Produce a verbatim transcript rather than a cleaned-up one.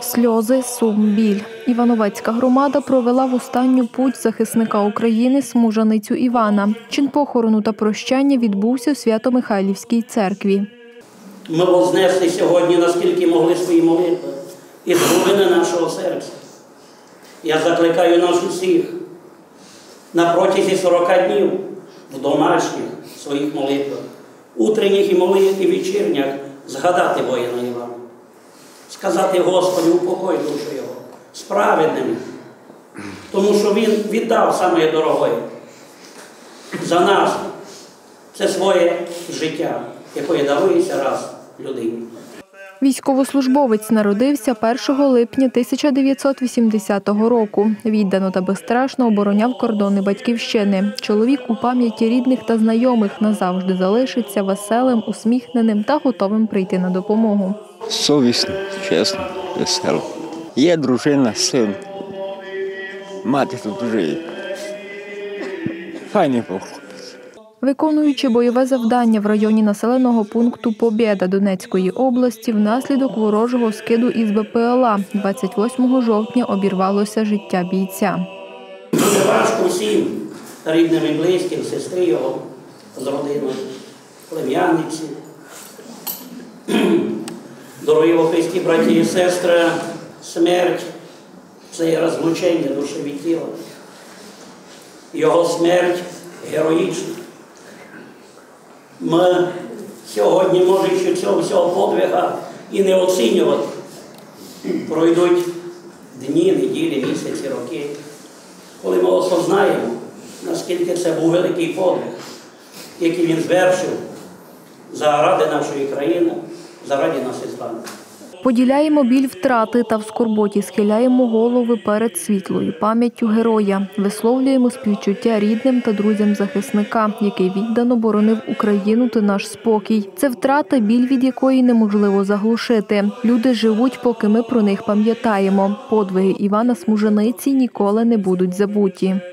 Сльози, сум, біль. Івановецька громада провела в останню путь захисника України Смужаницю Івана. Чин похорону та прощання відбувся у Свято-Михайлівській церкві. Ми вознесли сьогодні, наскільки могли, свої молитви із глибини нашого серця. Я закликаю нас усіх на протязі сорока днів в домашніх своїх молитвах, утренніх і молитв і вечірніх згадати воїна Івана. Сказати Господи, упокой душу його, справедним, тому що він віддав саме дороге за нас. Це своє життя, яке дарується раз людині. Військовослужбовець народився першого липня тисяча дев'ятсот вісімдесятого року. Віддано та безстрашно обороняв кордони Батьківщини. Чоловік у пам'яті рідних та знайомих назавжди залишиться веселим, усміхненим та готовим прийти на допомогу. Совісно, чесно, весело. Є дружина, син. Мати тут живе. Файний Бог. Виконуючи бойове завдання в районі населеного пункту Побєда Донецької області, внаслідок ворожого скиду із Бе Пе Еле а двадцять восьмого жовтня обірвалося життя бійця. Дуже важко всім рідним і близьким, сестри його з родиною, плем'яниці. Дорогі во Христі, браті і сестри, смерть – це є розлучення душі від тіла. Його смерть героїчна. Ми сьогодні, можучи цього всього подвига і не оцінювати, пройдуть дні, неділі, місяці, роки, коли ми осознаємо, наскільки це був великий подвиг, який він звершив заради нашої країни, заради нас із вами. Поділяємо біль втрати та в скорботі схиляємо голови перед світлою пам'яттю героя. Висловлюємо співчуття рідним та друзям захисника, який віддано боронив Україну та наш спокій. Це втрата, біль від якої неможливо заглушити. Люди живуть, поки ми про них пам'ятаємо. Подвиги Івана Смужаниці ніколи не будуть забуті.